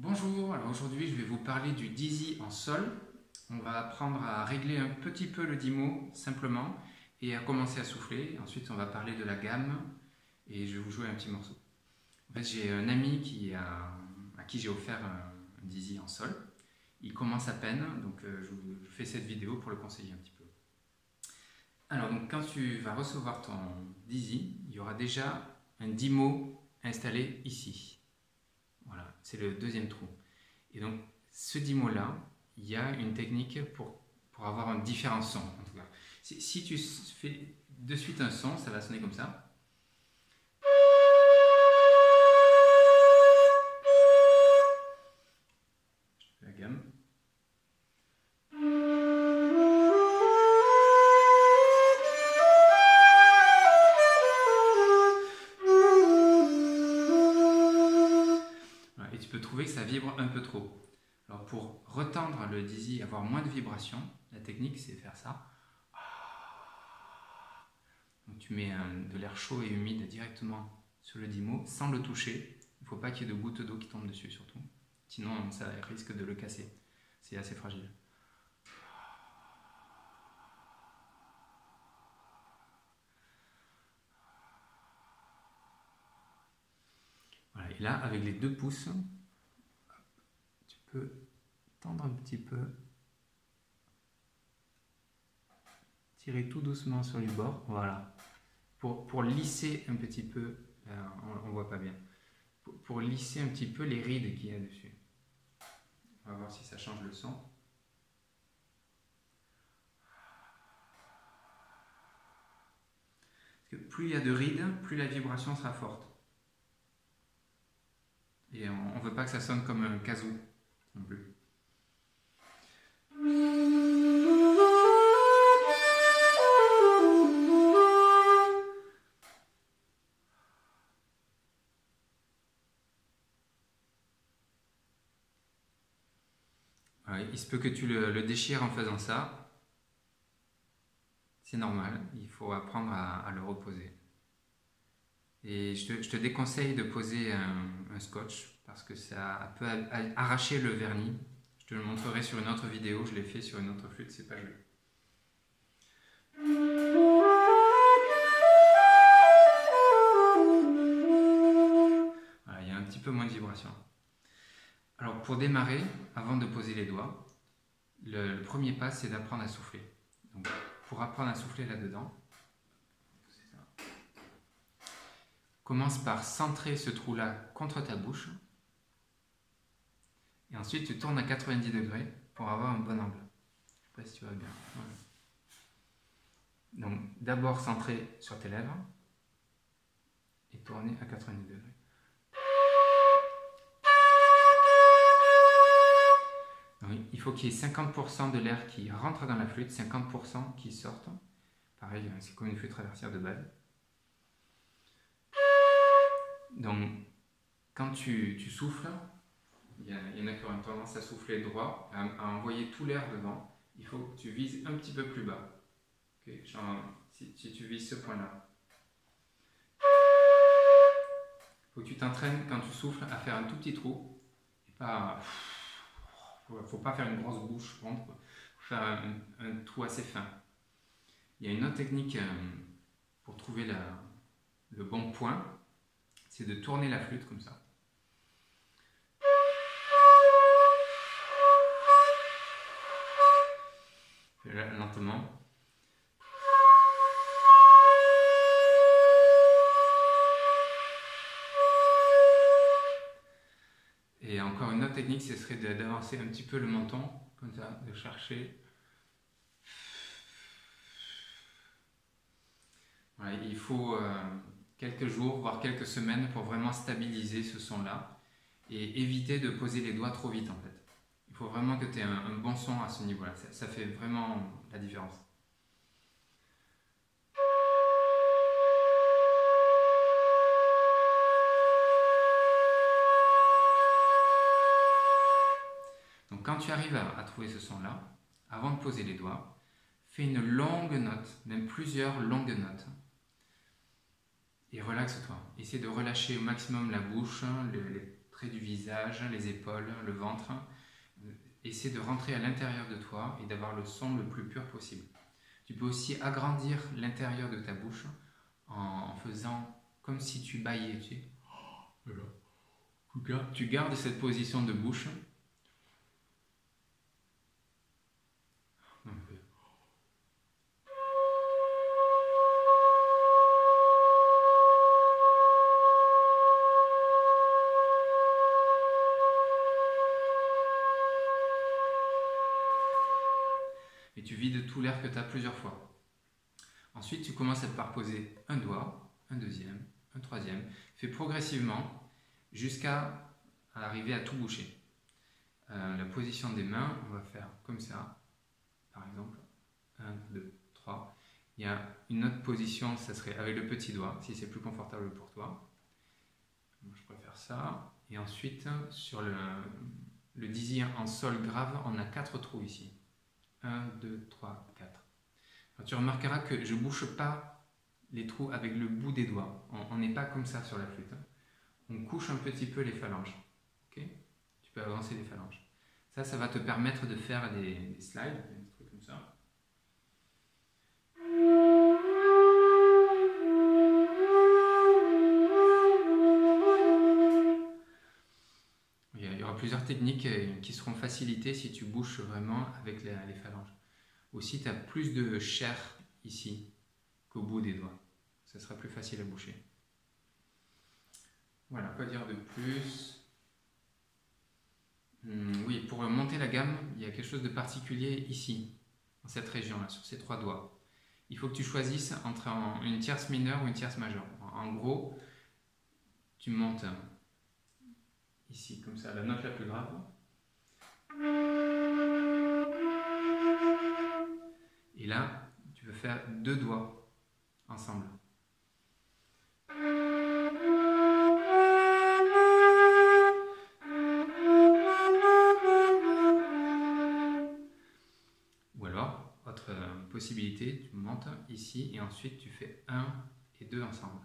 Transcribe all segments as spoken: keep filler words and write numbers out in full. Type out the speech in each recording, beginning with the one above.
Bonjour, alors aujourd'hui je vais vous parler du Dizzy en sol. On va apprendre à régler un petit peu le dimo simplement et à commencer à souffler. Ensuite on va parler de la gamme et je vais vous jouer un petit morceau. En fait j'ai un ami qui a, à qui j'ai offert un, un Dizzy en sol. Il commence à peine, donc euh, je, vous, je fais cette vidéo pour le conseiller un petit peu. Alors donc quand tu vas recevoir ton Dizzy, il y aura déjà un dimo installé ici. Voilà, c'est le deuxième trou. Et donc, ce dimo-là, il y a une technique pour, pour avoir un différent son. En tout cas. Si, si tu fais de suite un son, ça va sonner comme ça. Je fais la gamme. Et tu peux trouver que ça vibre un peu trop. Alors pour retendre le Dizzy, avoir moins de vibrations, la technique c'est faire ça. Donc tu mets un, de l'air chaud et humide directement sur le dimo sans le toucher. Il ne faut pas qu'il y ait de gouttes d'eau qui tombent dessus surtout. Sinon ça risque de le casser. C'est assez fragile. Voilà. Et là avec les deux pouces, tu peux tendre un petit peu, tirer tout doucement sur les bords, voilà, pour, pour lisser un petit peu, là, on ne voit pas bien, pour, pour lisser un petit peu les rides qu'il y a dessus. On va voir si ça change le son. Parce que plus il y a de rides, plus la vibration sera forte. Et on ne veut pas que ça sonne comme un kazoo non plus. Ouais, il se peut que tu le, le déchires en faisant ça. C'est normal, il faut apprendre à, à le reposer. Et je te, je te déconseille de poser un, un scotch parce que ça peut arracher le vernis. Je te le montrerai sur une autre vidéo, je l'ai fait sur une autre flûte, c'est pas joli. Voilà, il y a un petit peu moins de vibration. Alors pour démarrer, avant de poser les doigts, le, le premier pas c'est d'apprendre à souffler. Donc, pour apprendre à souffler là-dedans, commence par centrer ce trou-là contre ta bouche. Et ensuite, tu tournes à quatre-vingt-dix degrés pour avoir un bon angle. Je ne sais pas si tu vois bien. Voilà. Donc, d'abord centrer sur tes lèvres et tourner à quatre-vingt-dix degrés. Donc, il faut qu'il y ait cinquante pour cent de l'air qui rentre dans la flûte, cinquante pour cent qui sortent. Pareil, c'est comme une flûte traversière de base. Donc, quand tu, tu souffles, il y, a, il y en a qui ont une tendance à souffler droit, à, à envoyer tout l'air devant. Il faut que tu vises un petit peu plus bas. Okay, genre, si, si tu vises ce point-là. Il faut que tu t'entraînes quand tu souffles à faire un tout petit trou. Et pas, il ne faut pas faire une grosse bouche ronde. Il faut faire un, un trou assez fin. Il y a une autre technique pour trouver la, le bon point. C'est de tourner la flûte comme ça. Fais-le lentement. Et encore une autre technique, ce serait d'avancer un petit peu le menton, comme ça, de chercher. Voilà, il faut euh, quelques jours, voire quelques semaines pour vraiment stabiliser ce son-là et éviter de poser les doigts trop vite en fait. Il faut vraiment que tu aies un, un bon son à ce niveau-là, ça, ça fait vraiment la différence. Donc quand tu arrives à, à trouver ce son-là, avant de poser les doigts, fais une longue note, même plusieurs longues notes. Et relaxe-toi. Essaie de relâcher au maximum la bouche, les, les près du visage, les épaules, le ventre. Essaie de rentrer à l'intérieur de toi et d'avoir le son le plus pur possible. Tu peux aussi agrandir l'intérieur de ta bouche en faisant comme si tu bâillais. Tu sais. Voilà. Tu gardes cette position de bouche. Et tu vides tout l'air que tu as plusieurs fois. Ensuite, tu commences par poser un doigt, un deuxième, un troisième. Fais progressivement jusqu'à arriver à tout boucher. Euh, la position des mains, on va faire comme ça, par exemple. un, deux, trois. Il y a une autre position, ça serait avec le petit doigt, si c'est plus confortable pour toi. Moi, je préfère ça. Et ensuite, sur le, le dizzy en sol grave, on a quatre trous ici. un, deux, trois, quatre. Alors, tu remarqueras que je ne bouche pas les trous avec le bout des doigts. On n'est pas comme ça sur la flûte. On couche un petit peu les phalanges. Okay, tu peux avancer les phalanges. Ça, ça va te permettre de faire des, des slides, des trucs comme ça. Il y aura plusieurs techniques qui seront facilitées si tu bouches vraiment avec les, les phalanges. Aussi, tu as plus de chair ici qu'au bout des doigts. Ça sera plus facile à boucher. Voilà, quoi dire de plus? hum, Oui, pour monter la gamme, il y a quelque chose de particulier ici, dans cette région-là, sur ces trois doigts. Il faut que tu choisisses entre une tierce mineure ou une tierce majeure. En gros, tu montes ici, comme ça, la note la plus grave. Et là, tu veux faire deux doigts ensemble. Ou alors, autre possibilité, tu montes ici et ensuite tu fais un et deux ensemble.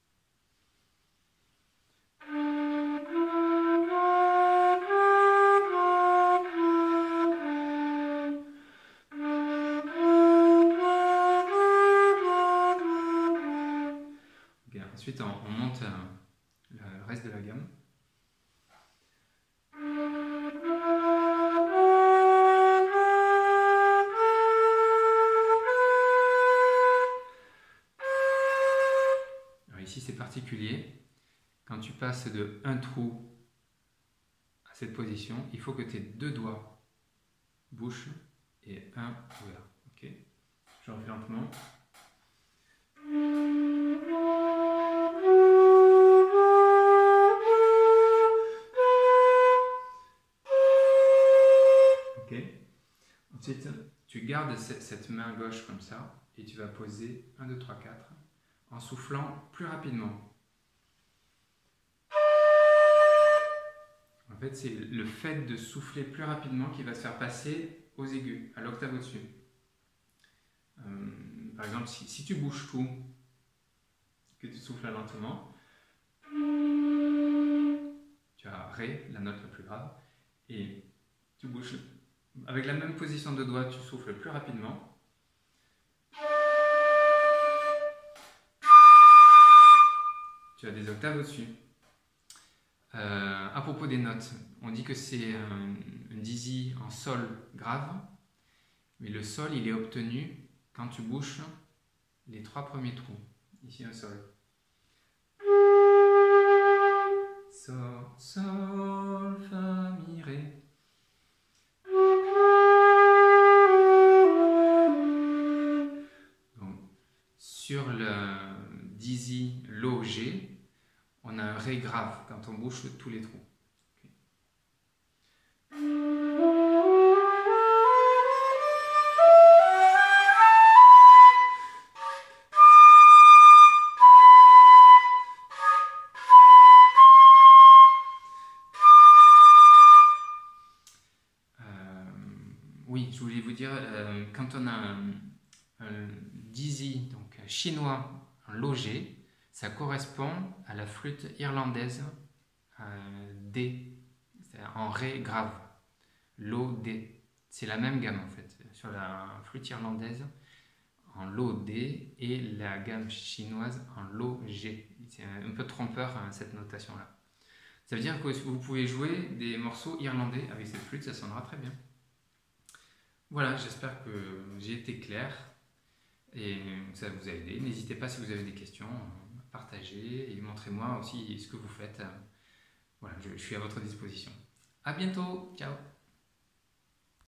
Ensuite, on, on monte euh, le reste de la gamme. Alors ici, c'est particulier. Quand tu passes de un trou à cette position, il faut que tu aies deux doigts bouche et un ouvert. Ok, je refais lentement. Ensuite, tu gardes cette main gauche comme ça et tu vas poser un, deux, trois, quatre en soufflant plus rapidement. En fait, c'est le fait de souffler plus rapidement qui va te faire passer aux aigus, à l'octave au-dessus. Euh, par exemple, si, si tu bouges tout, que tu souffles lentement, tu as Ré, la note la plus grave, et tu bouges. Avec la même position de doigt, tu souffles plus rapidement. Tu as des octaves au-dessus. Euh, à propos des notes, on dit que c'est un, un dizzy en sol grave, mais le sol il est obtenu quand tu bouches les trois premiers trous. Ici un sol. Sol, sol, fa, mi, ré. Sur le dizzy low G, on a un Ré grave quand on bouche tous les trous. Okay. Euh, oui, je voulais vous dire, euh, quand on a un, un dizzy, donc chinois en low G, ça correspond à la flûte irlandaise euh, D, c'est-à-dire en Ré grave. Lo, D. C'est la même gamme en fait, sur la flûte irlandaise en Lo, D et la gamme chinoise en Lo, G. C'est un peu trompeur hein, cette notation-là. Ça veut dire que vous pouvez jouer des morceaux irlandais avec cette flûte, ça sonnera très bien. Voilà, j'espère que j'ai été clair et que ça vous a aidé. N'hésitez pas si vous avez des questions, partagez et montrez-moi aussi ce que vous faites. Voilà, je suis à votre disposition. À bientôt, ciao!